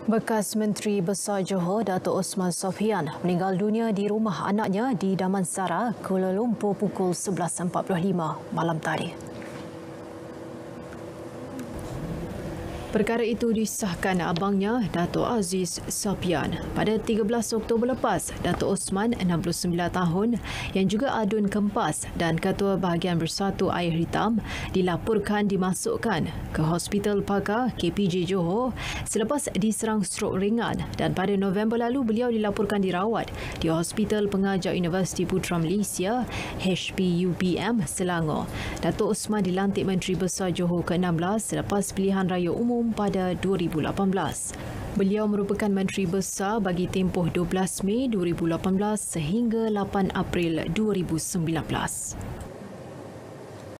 Bekas Menteri Besar Johor Datuk Osman Sophian meninggal dunia di rumah anaknya di Damansara, Kuala Lumpur pukul 11.45 malam tadi. Perkara itu disahkan abangnya, Datuk Aziz Sophian. Pada 13 Oktober lepas, Datuk Osman, 69 tahun, yang juga adun kempas dan Ketua Bahagian Bersatu Air Hitam, dilaporkan dimasukkan ke Hospital Pakar KPJ Johor selepas diserang strok ringan, dan pada November lalu beliau dilaporkan dirawat di Hospital Pengajar Universiti Putra Malaysia HPUPM Selangor. Datuk Osman dilantik Menteri Besar Johor ke-16 selepas pilihan raya umum pada 2018. Beliau merupakan Menteri Besar bagi tempoh 12 Mei 2018 sehingga 8 April 2019.